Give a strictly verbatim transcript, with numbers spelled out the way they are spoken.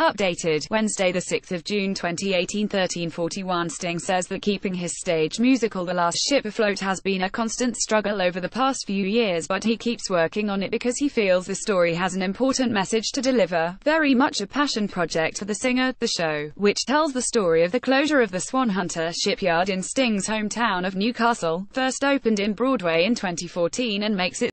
Updated, Wednesday the sixth of June twenty eighteen, thirteen forty-one. Sting says that keeping his stage musical The Last Ship afloat has been a constant struggle over the past few years, but he keeps working on it because he feels the story has an important message to deliver. Very much a passion project for the singer. The show, which tells the story of the closure of the Swan Hunter shipyard in Sting's hometown of Newcastle, first opened in Broadway in twenty fourteen and makes it